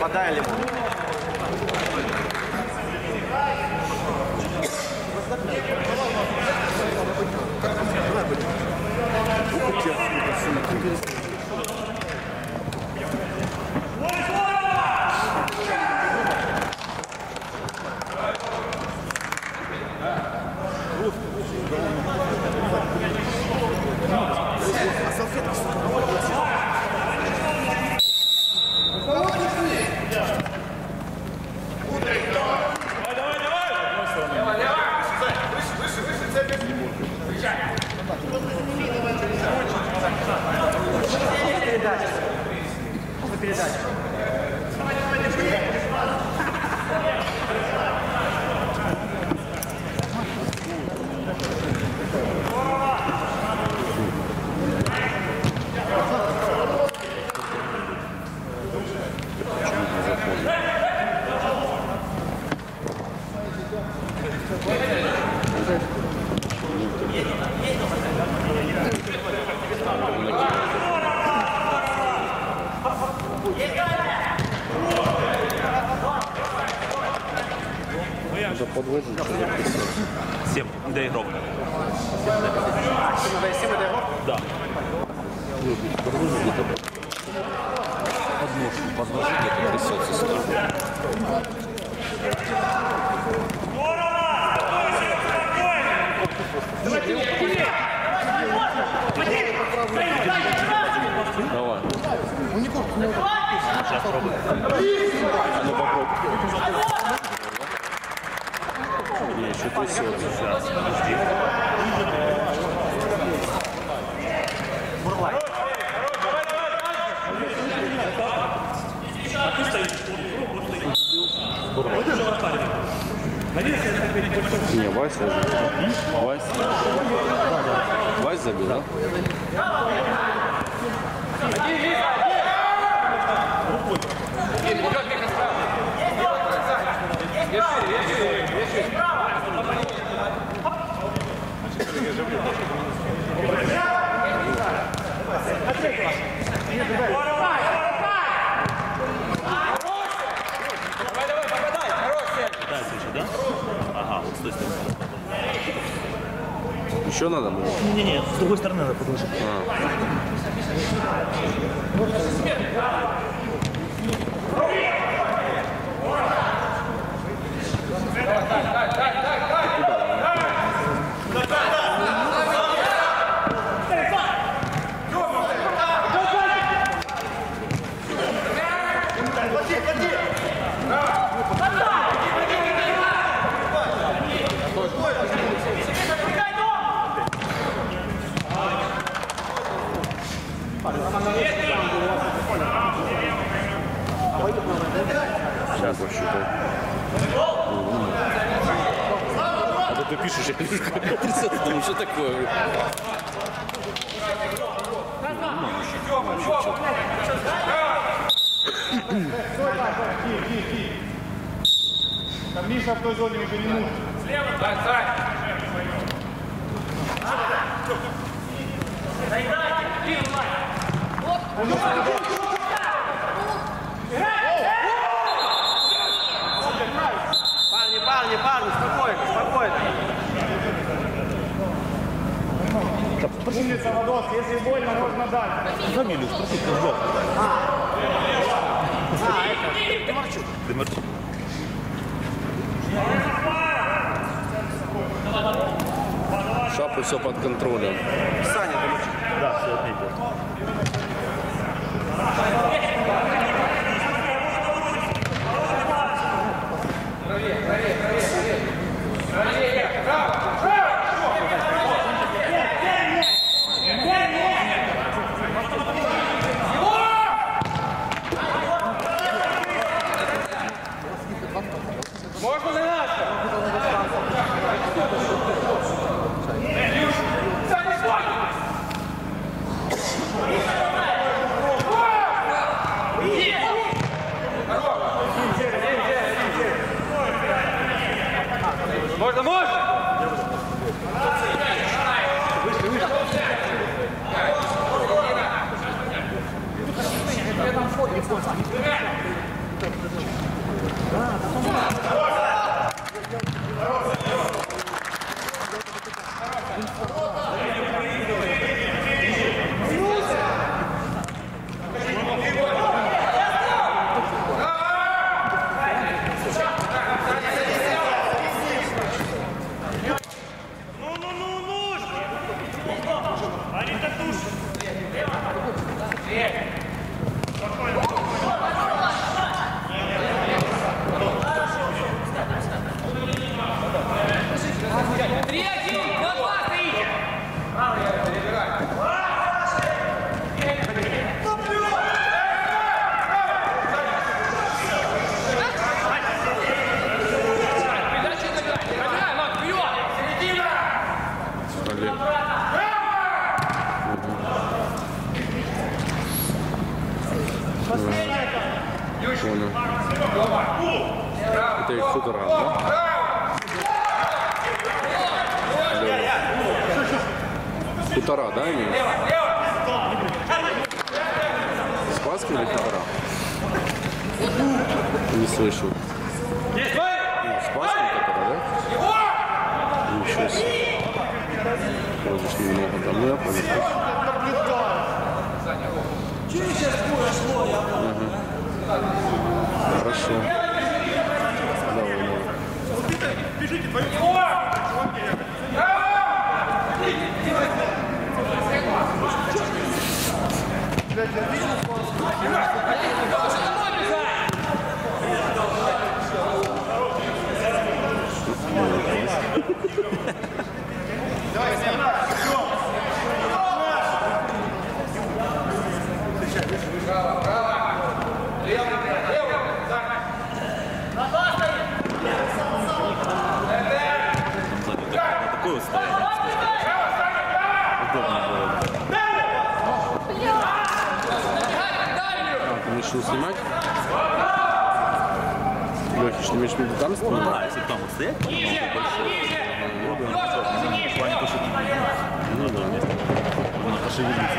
Подай лимон. Подводить 7 доигров. 7 доигров? Да. Подножи где-то трясется сюда. Давай. Сейчас пробуй. Ну попробуй. Не, еще трясется. Сейчас, подожди. Бурлай. Не, Вася забил. Вася забил, да? Ага, вот с той стороны. Еще надо было? Не-не-не, с другой стороны надо подложить. Сейчас посчитай. А то ты пишешь, я пишу, думаю, что такое? Там Миша в той зоне уже не нужен. Слева, Сань! Парни, спокойно. Умница, Владос, если больно, можно дать. Фамилию спроси, кто ждет. Это Демарчук. Демарчук. Шапы все под контролем. Саня Демарчук. Да, все отметил. Можно на нас? Понял. Это их хуторган, да? Хутора, да, именно? Спасский или хутора? Не слышал. Ну, Спасский хутора, да? Ничего себе. Вроде ж немного там, ну я понял. Хорошо. Такое состояние. Удобно было. Ты решил снимать? Лёхич, ты имеешь в виду там снимать? Да, если там вот стоять, то большой. В плане пошевелиться. Ну да. Можно пошевелиться.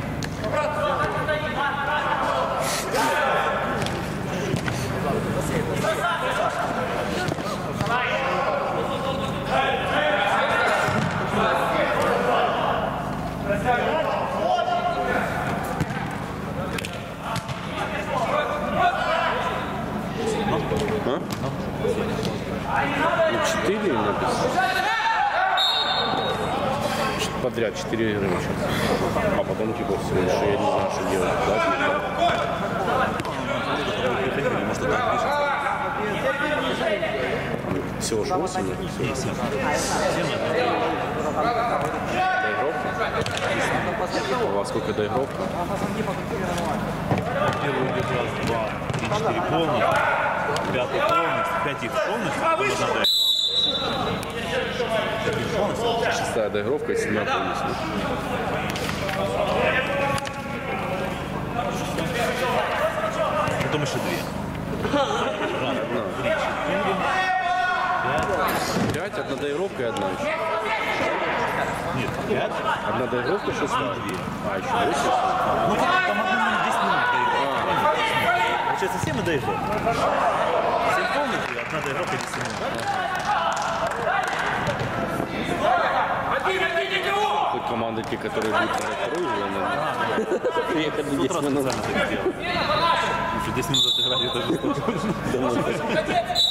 Ну, 4 написано. Подряд 4 игры сейчас. А потом типа все еще я не знаю, что делать. Приходили, может, так пишется. Всего же 8? Доигровка? У вас сколько доигровка? Первый идет раз, 2, 3, 4 полностью. 5 полностью. 5 их полностью. Потом одна доигровка. 5 их полностью. 6-я доигровка и 7-я полностью. Потом еще 2. Раз, 2, 3, 4. 5, одна доигровка и одна еще. Нет, 5. Одна доигровка, 6-я. А, еще 8? Ну, там одну 10 минут доигровка. Получается, 7 и доигровка. 7 полностью, одна доигровка 10 минут. Хоть команды те, которые будут на вторую, наверное. Приехали Тут 10 раз минут. специально так сделал. Еще 10 минут отыграли, это жестоко.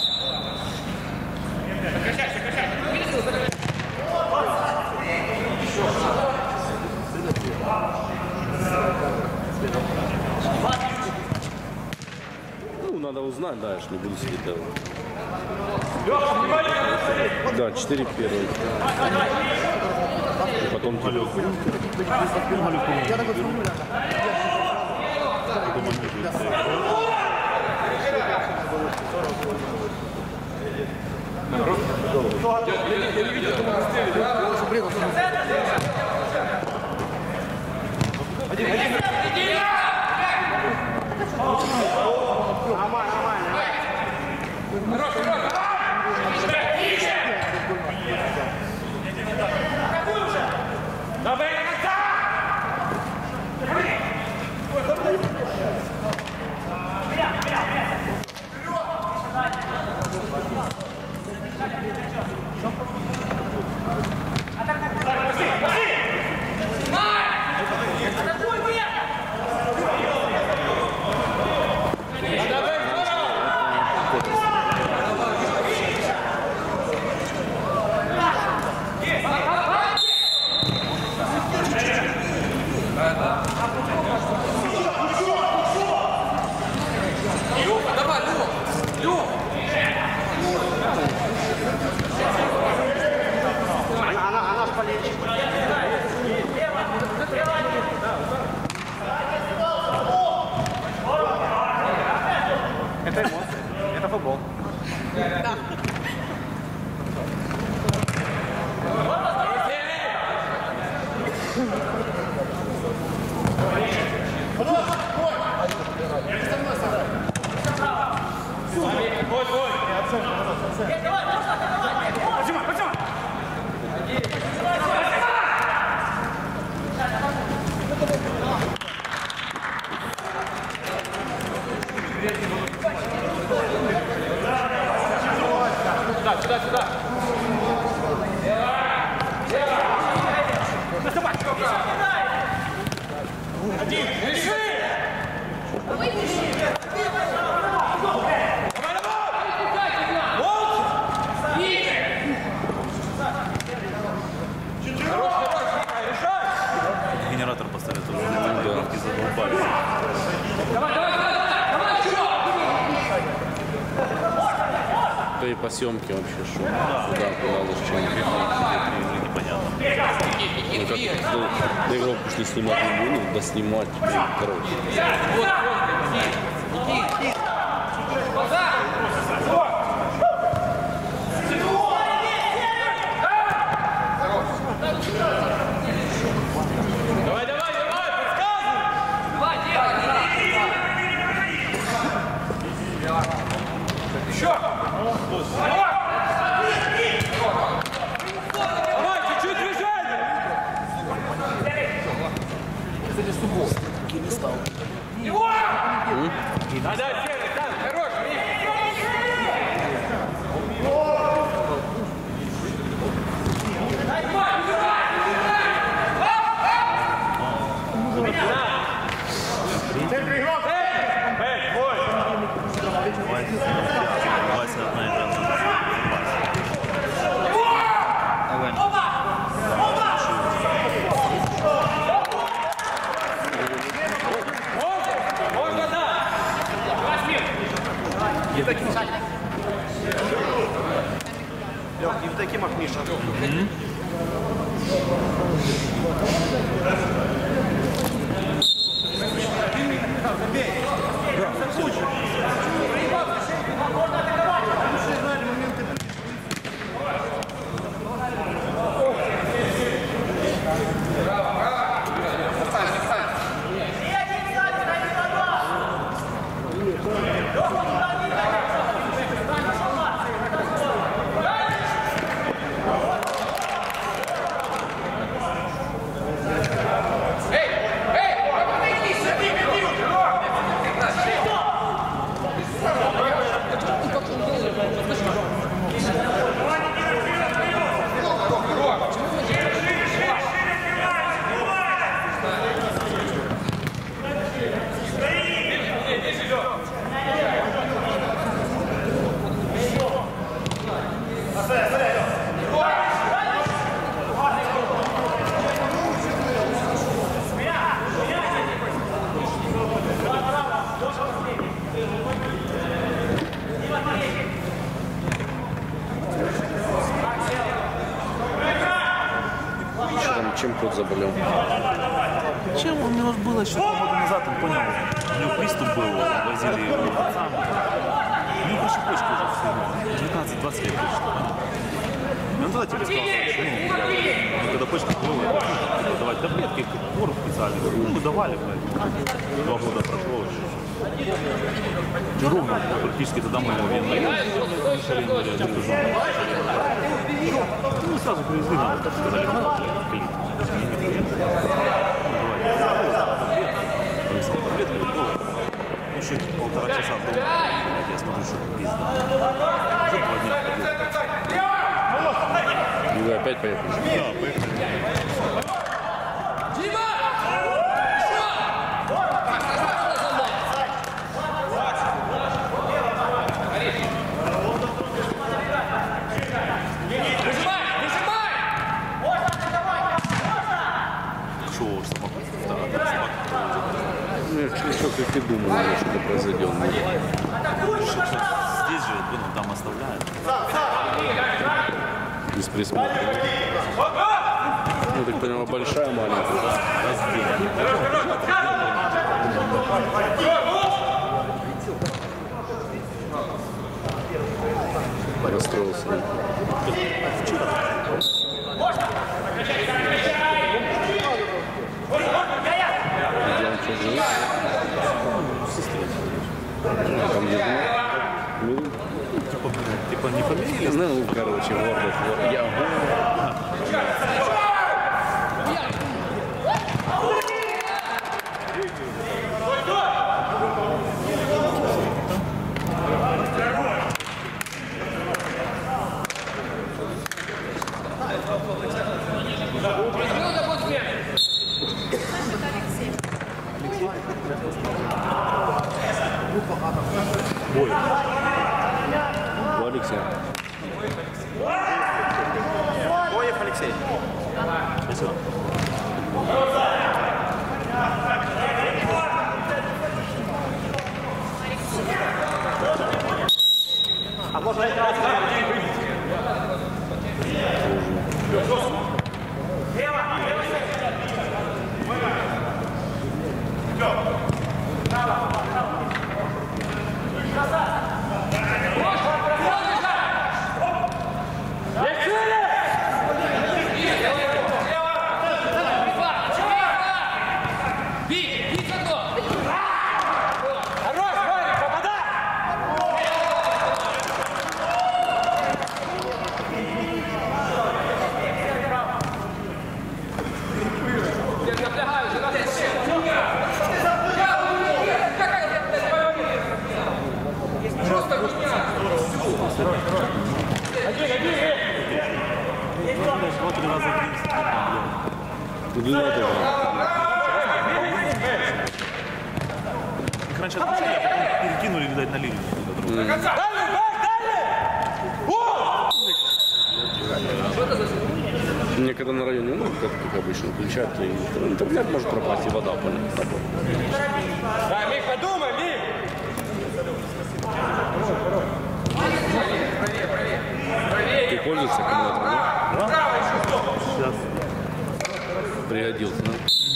Ну, надо узнать, да, я ж не буду сидеть делать. Да, 4 первых. И потом Малюк. Малюк, по-моему, Она ж полечит. Это эмоции. Это футбол. Сюда. Один, реши! Генератор поставят уже на тренировки задолбали. Давай! Да и по съемке вообще шо. Куда зачем? Непонятно. Ну как, на Европу шли снимать не будут, да снимать, короче. Вася одна и та же. Лёх, Евдокимов Миша. Чем кот заболел? Чем у него было еще 2 года назад, он понял, у него приступ был, возили его отцам. У него почти почка уже все, 19-20 лет точно. И он тогда тебе сказал, ну, когда почка была, давать таблетки, корм специальный. Ну, мы давали, блядь. 2 года прошло еще. Ровно, практически тогда мы его ну, сразу привезли, нам так сказали, еще 1,5 часа дома. Я смотрю, что пизда. Уже 2 дня ходил. И вы опять поехали? Да, поехали. Что, как ты думал, что произойдет? Здесь же, ну, там оставляют. Без присмотра. Ну, так поняла, большая, маленькая. Расстроился. Там не Ну, короче, Вордов. Я Бой. у Алексея. Боев Алексей. Спасибо. А можно играть? Вот 3 раза в Длина тоже. Их раньше отпустили, а потом перекинули, видать, на линию. Мне когда на районе, ну, как обычно, включают, и интернет может пропасть, и вода работает. Да, Мих, подумай, Мих! Ты пользуешься аккумулятором, да? Сейчас. Пригодился, да?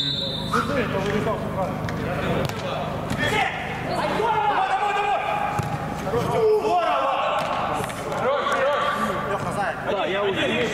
Да, я уже.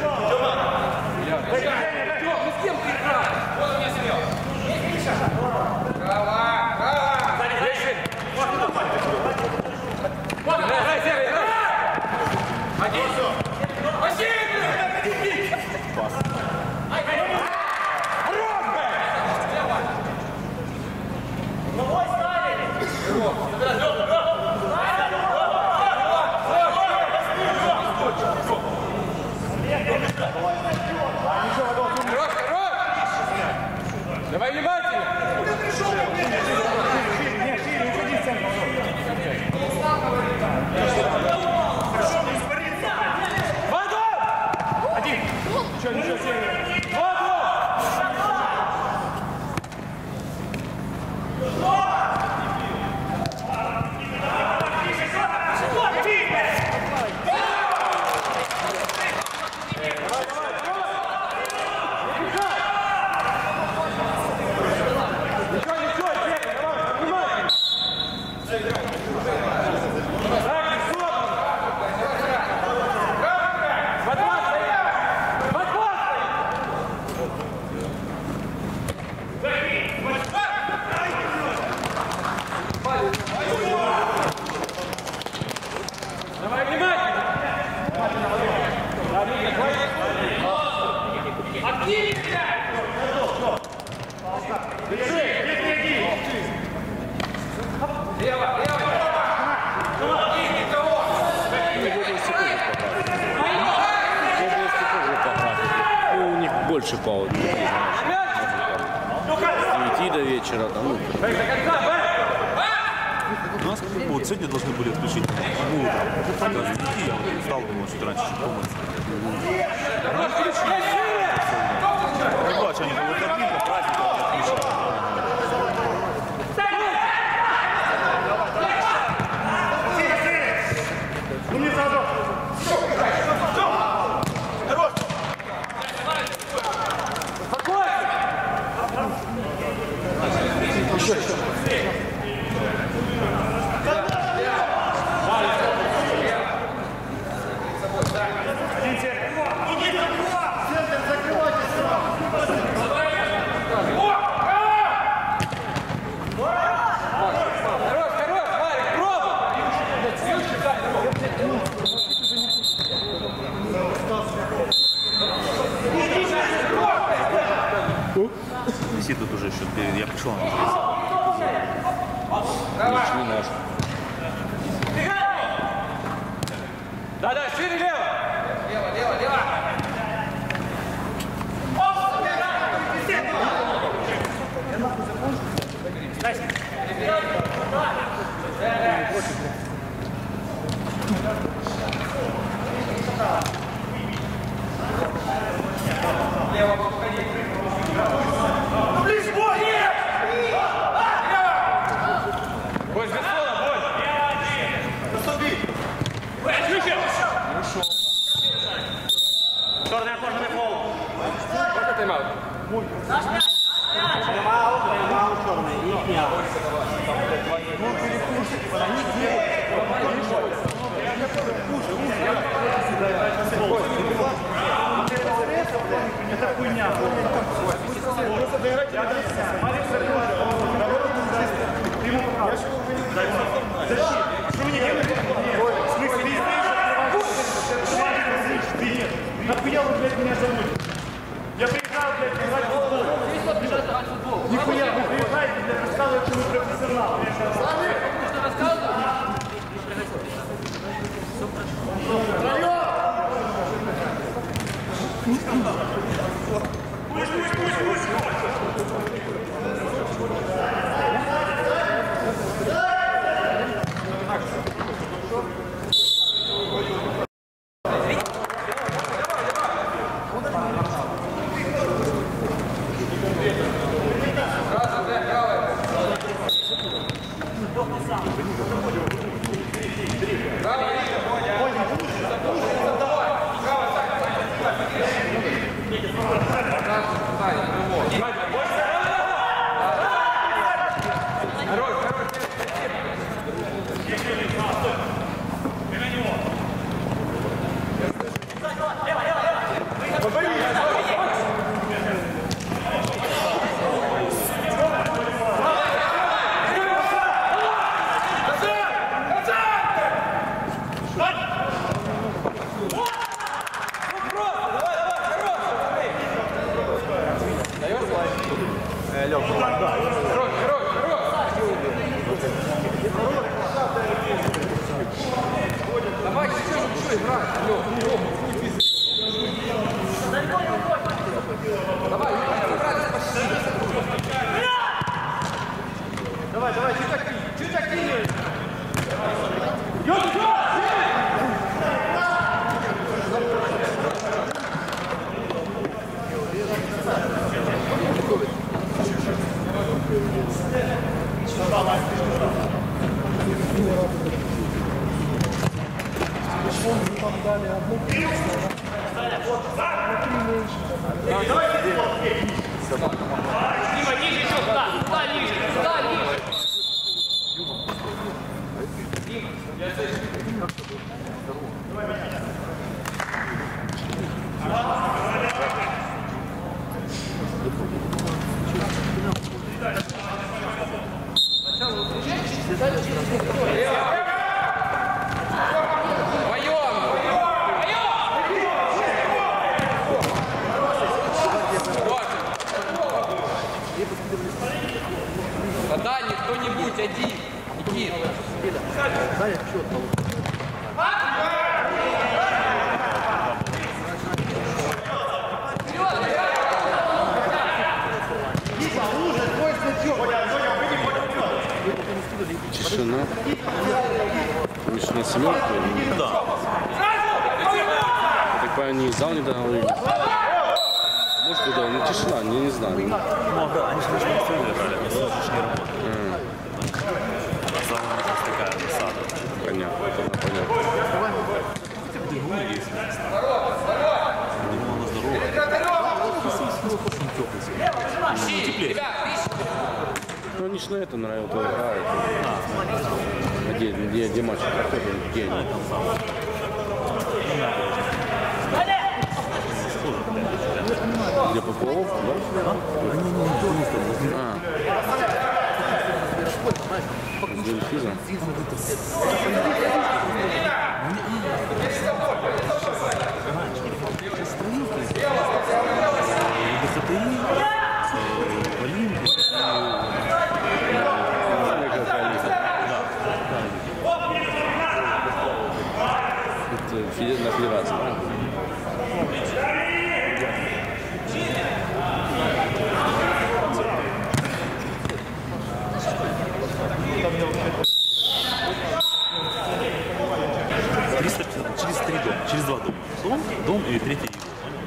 Давай внимательно! Один! Ничего, Сергей! Давай внимательно! Активнее! Лево, лево! Ну, у них больше пауз. С 9 до вечера, там, ну, У нас вот сегодня должны были отключить утром. Даже не я встал, думал, чуть раньше, чуть помыться. Ну, бачу, они по выходным, по праздникам отключают. Что он? Ничего наш. Да, шире лево. Лево. Чорний кожен фол. Можна тайм-аут? Тайм-аут, чорний. Їхня. Это хуйня. Что вы не делаете? В смысле, нахуя вы, блядь, меня зовут? Я приезжал, блядь, играть в футбол. Нихуя, вы приезжаете, блядь, рассказываете, что вы профессионал. Давай, еще играй. Давай, давай, чуть активнее. Дима, ниже еще, сюда ниже. Да, кто-нибудь один. Никит. Тишина. Тишина семерка? Да. Так понимаю, они зал не договорились. Может, да, ну тишина, не знаю. Ну да, они же на сцене играли, они слышишь, не работают. А зал у нас такая засада. Понятно, это понятно. Хотя бы дыхнули, если не знаю. Думал, она здоровая. Теплее. Ну, они же на это нравится, играют. Где матч проходит, где они? Где Попов, да? Где Эльфиза? БХТИ, Валин, на федерации. Через 3 дома, через 2 дома. Дом и третий его.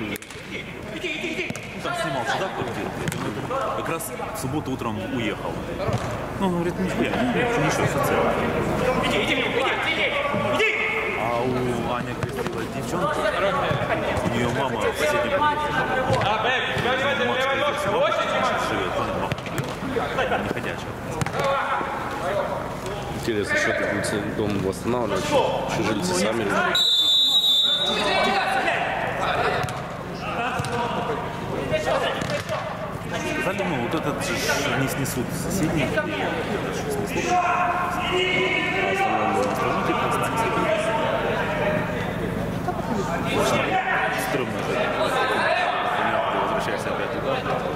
Там снимал сюда квартиру. Как раз в субботу утром уехал. Ну, он говорит, нихуя, ничего, все целое. А у Ани крестила девчонку, у нее мама в соседнем живет, не ходячая. Интересно, что тут будет дом восстанавливать, что жильцы сами. Сказали, ну, вот этот же не снесут соседние, снесут. Стрёмно же. Понятно, ты возвращаешься опять туда.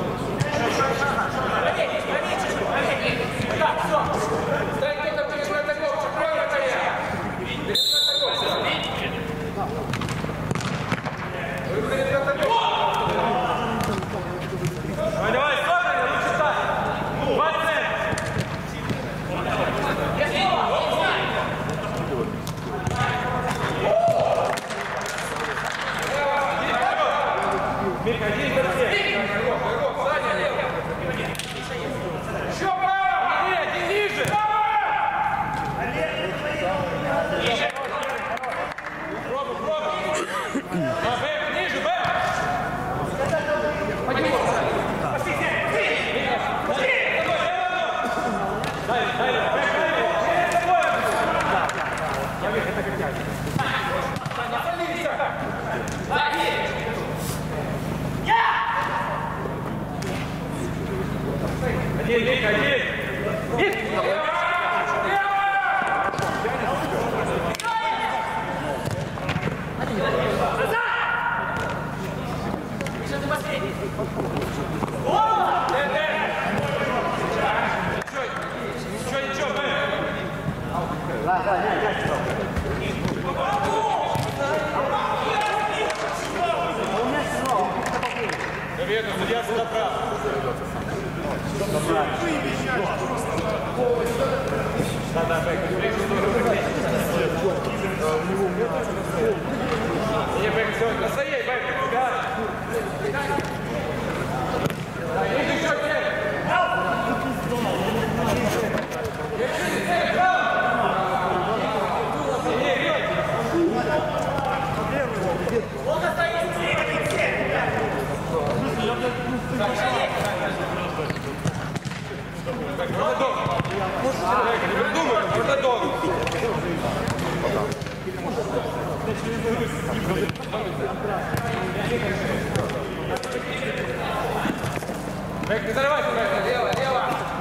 Не зарывайся, лево, лево.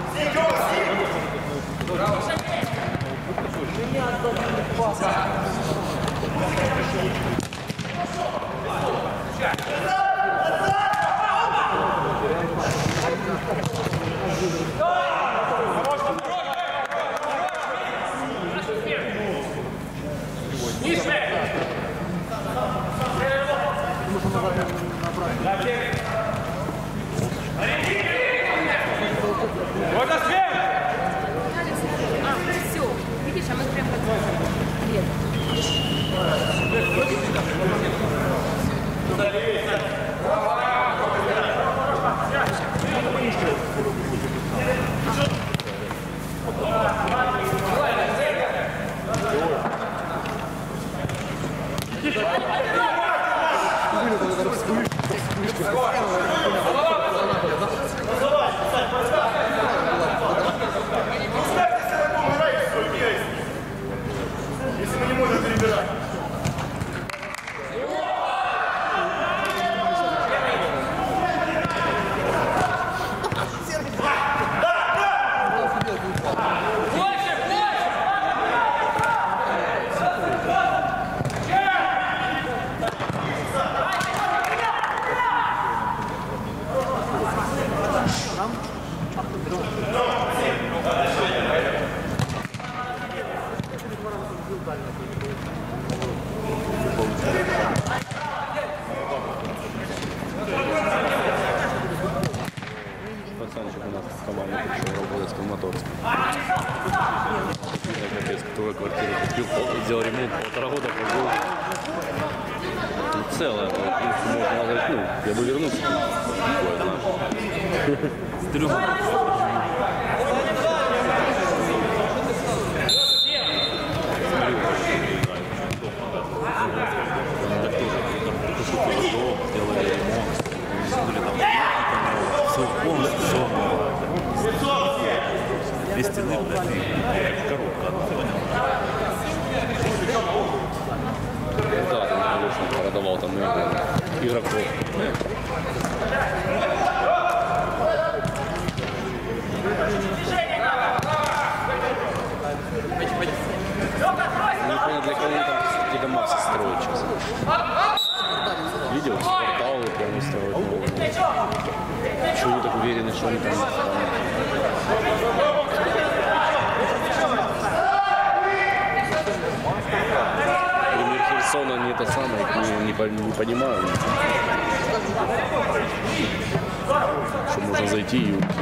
Вот на свет! Все, видишь, а мы прям как Если мы не можем перебирать. Сделал ремонт 1,5 года, пожил. Целое, в принципе, можно сказать, ну, я бы вернулся. С 3 годами. Сделали ремонт, все полностью, все. 2 стены, блядь, как коробка одна, понял? Да, там конечно, продавал там игроков. Не понял, для кого там какие дома все строят сейчас. Видел, порталы прямо строят новые. Чего вы так уверены, что они там? Пример Херсона не это самое, не понимаю. Что можно зайти и уйти.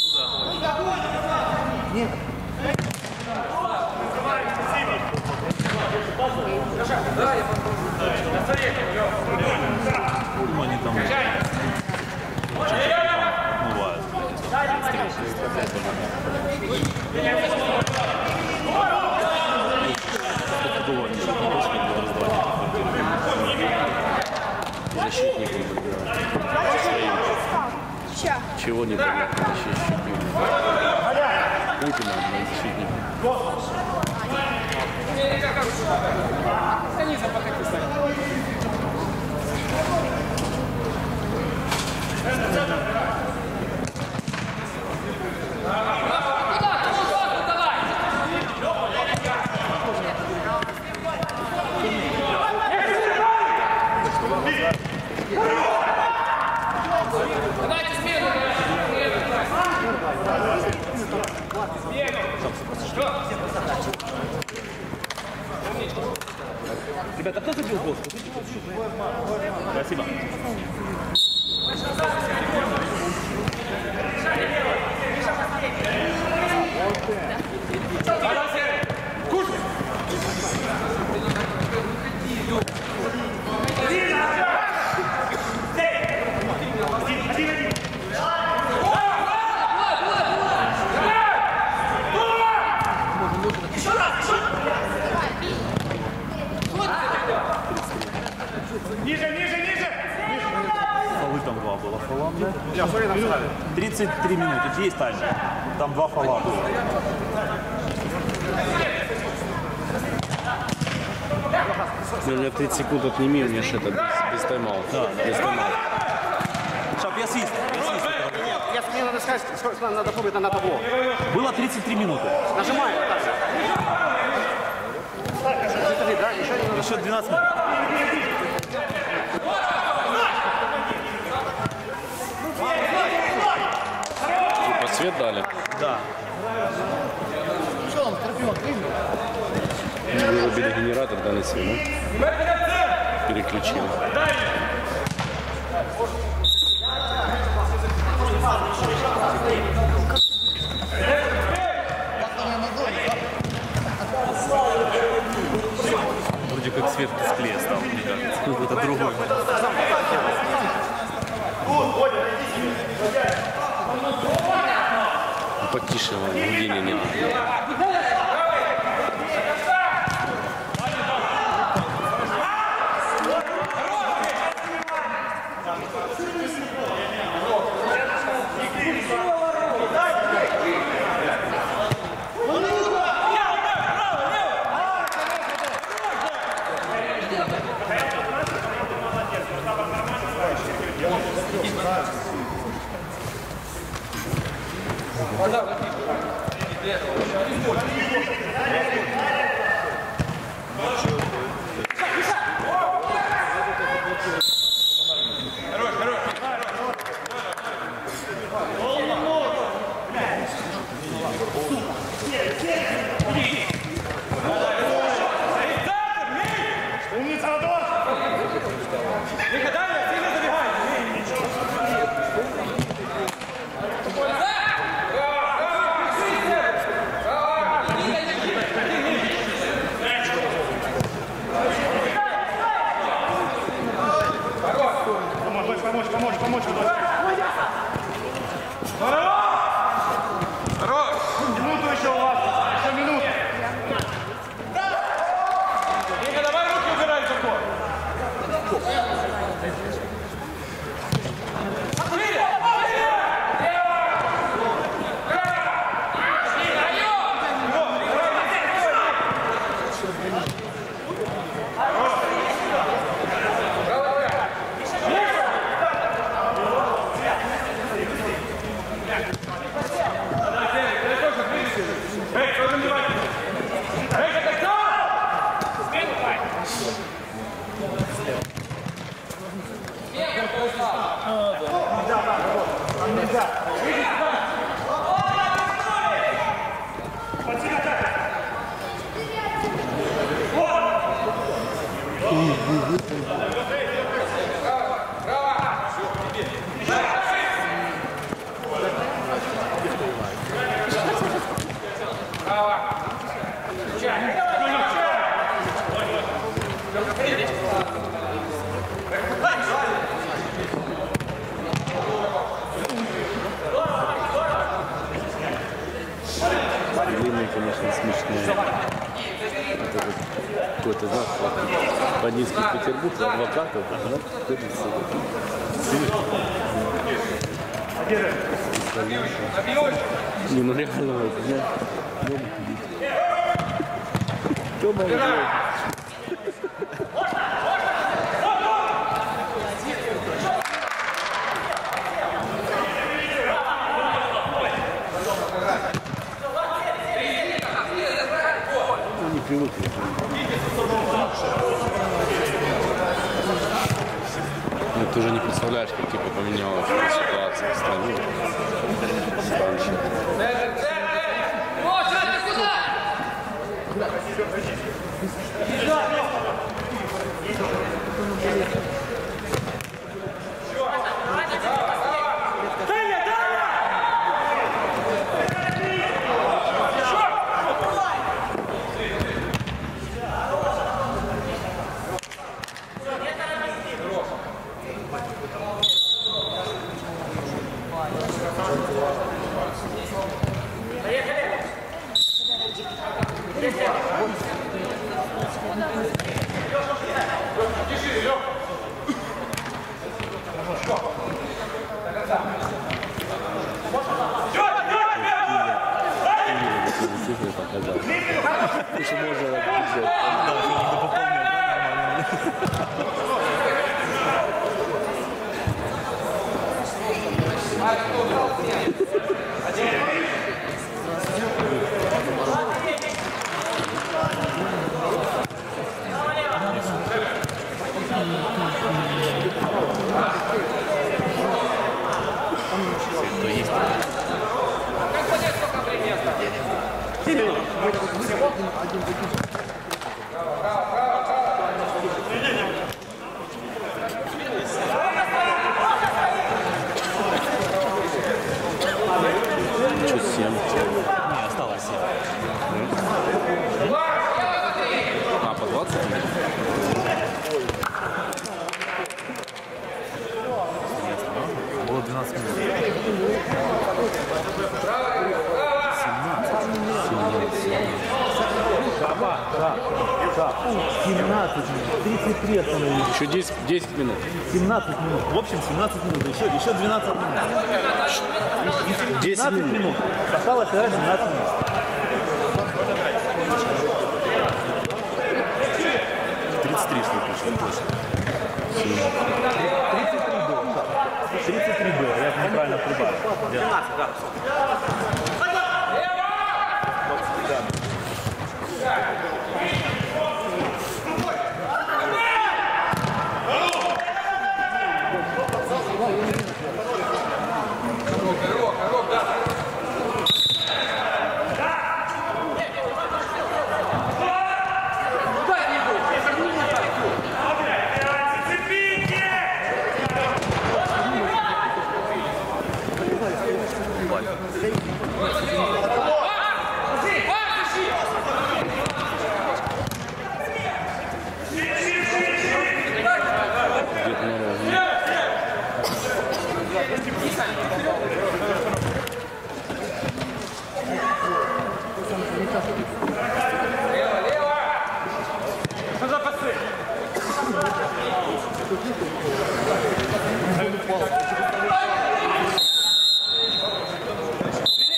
Ну, они там бывают. Защитником своим. Чего не понятно защитник? Путина, защитник. Давайте смену! Ребята, кто забил гол? Спасибо. Ниже, ниже, ниже! Фолы там 2 было. Фолам, да? 33 минуты. Есть тайм. Там 2 фола было. У меня 30 секунд отними, у меня же это без тайм-аута. Да, без тайм-аута. Шап, я свист. Мне надо сказать, сколько надо помнить на табло. Было 33 минуты. Нажимай. Смотри, да, еще не надо. Еще 12 минут. Типа свет дали. Да. Вырубили генератор, дали свет. Переключили. Вроде как свет дисплея стал, мне кажется. Какой-то другой. Потише, гудения нет. Длинный, конечно, смешной. Какой-то, знаешь, бандитский Петербург, адвокатов, да, ходится. Не, ну реально, вот, я дома ходить. Дома ходить. Не привыкли. Ну, ты уже не представляешь, как типа поменялась ситуация в стране. Раньше. Еще можно Не, осталось 7. А, по 20? Было 12 минут. 17 минут, 33 остановились. Еще 10 минут. 17 минут. В общем, 17 минут. Еще 12 минут. 10 минут. минут. Осталось 17 минут. 33 штуки, точно. 33 было, я неправильно прибавил. 12, да.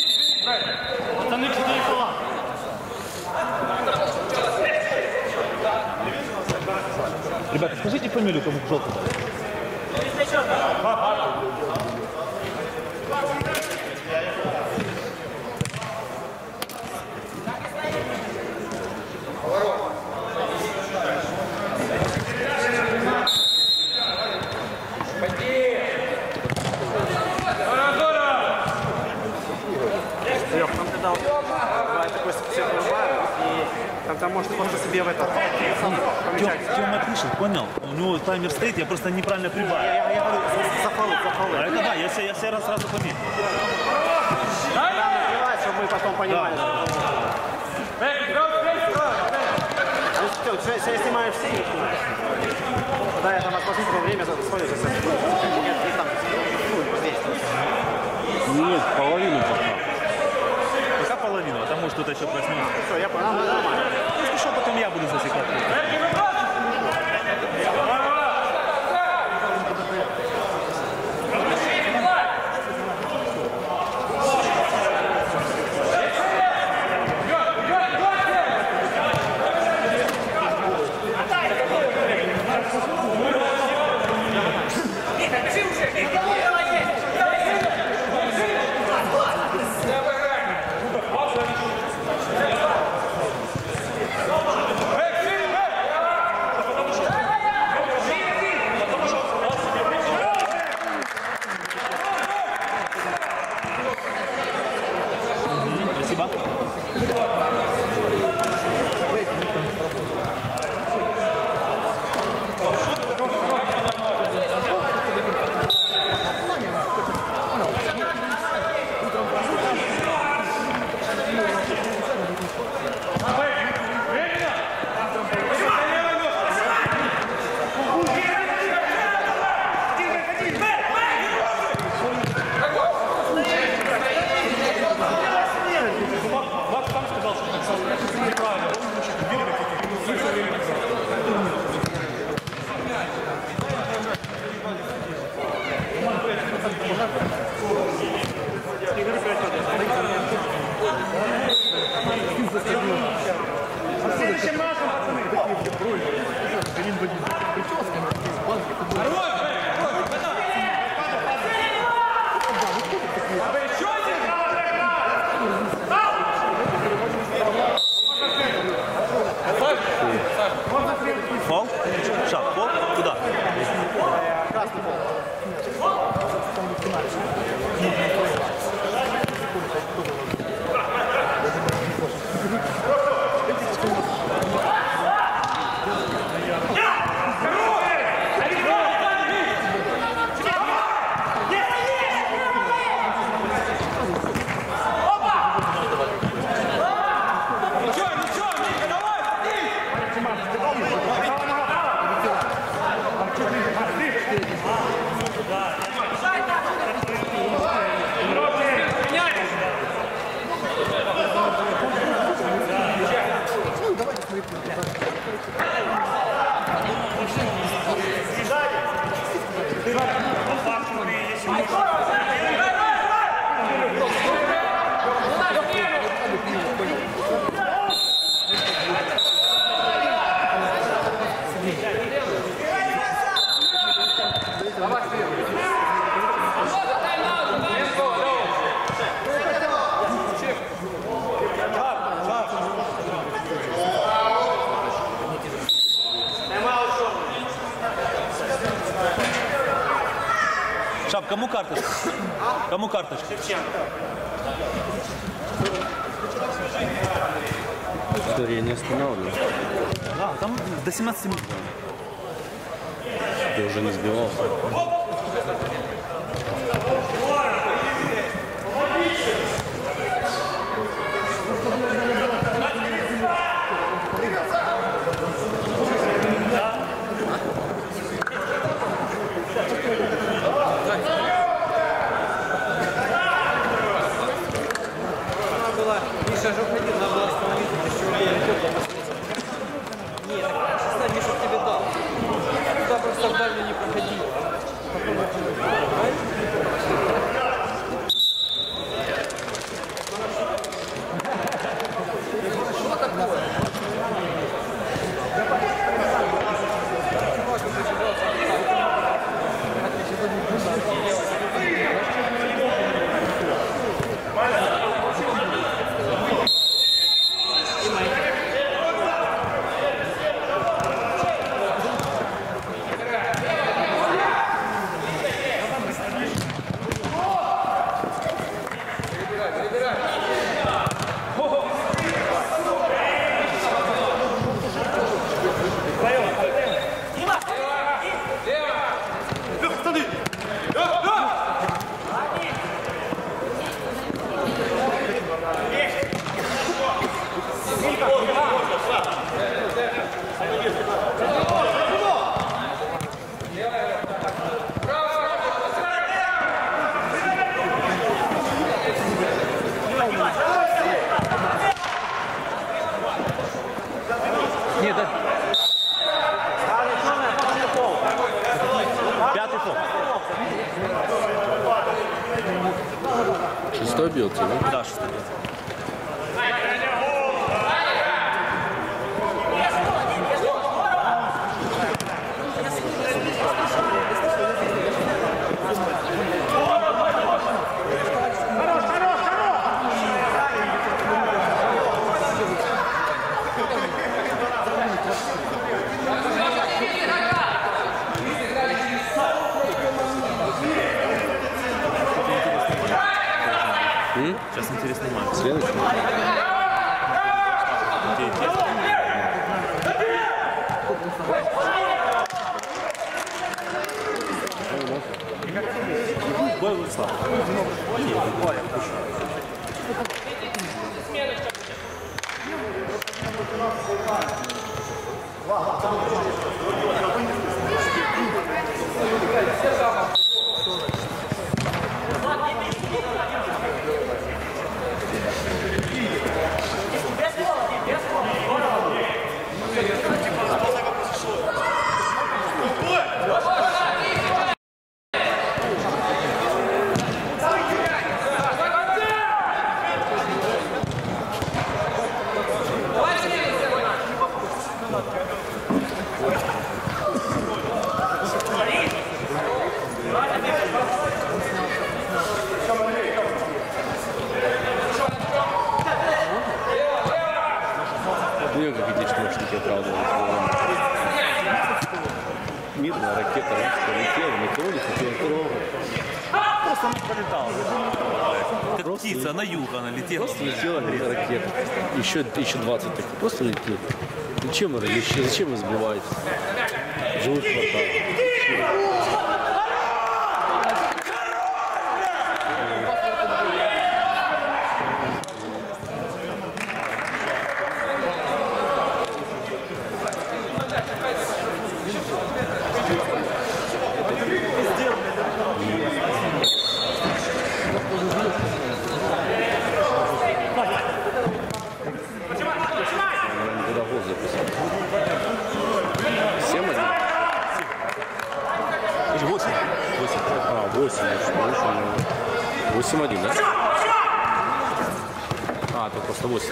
Пацаны, 4 фола. Ребята, скажите фамилию, кому желтый. Там может просто себе в это Тёма пишет, понял? У него таймер стоит, я просто неправильно прибавил. Я говорю, за фолы. А это да, я себя сразу пометил. Чтобы мы потом понимали. Все, я снимаю все. Да, я там отложительное время свое за Нет, половину пока. Пока половину, а там может кто-то еще проснется. Все, я понял, нормально. Если что, потом я буду засекать. Спасибо. Фол? Шаг, фол? Куда? Шап, кому карточка? Кому карточка? Что, я не останавливаю? Да, там до 17 минут. Я уже не сбивался. Миша же уходил, надо было остановиться, еще нет, кстати, Миша тебе дал. Туда просто в дальнюю не проходил. бьется, да? Да, что бьется. Сейчас интересный матч. Следующий. Бой Владислав. Ну, как эти штучки оправдывались. Мирная ракета полетела, никого не хотел трогать. Просто она пролетала. Как птица, на юг она летела. Просто летела ракета. Еще 20 таких. Просто летели. Зачем вы сбиваете? Живут хватает. Куда гол записал? 7-1? Или 8. 8. А, 8-1, да? А, тут просто 8.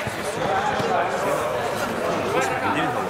9 голов.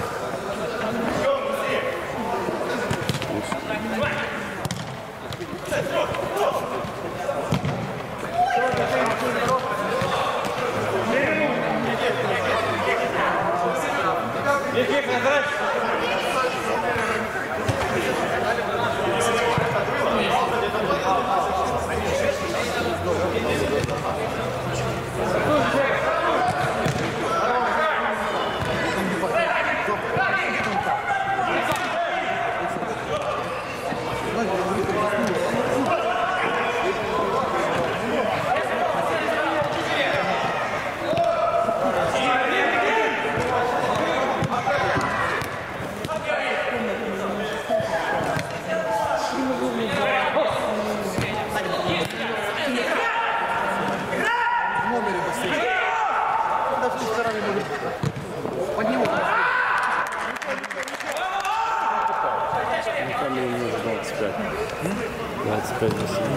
Камеру не нужно 25. 25 на 7.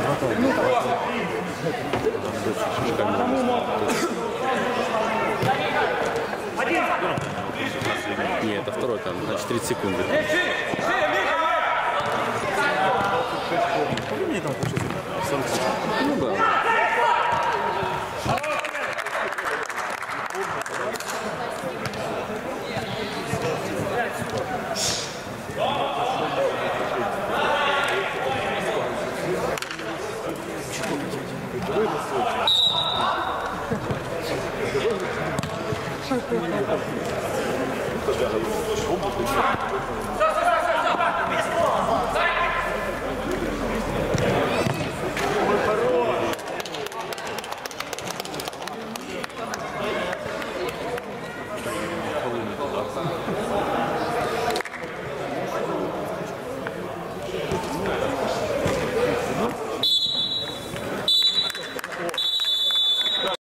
Не, это второй там, значит 30 секунд. Мне там получилось 40 секунд. Ну да. Стоп!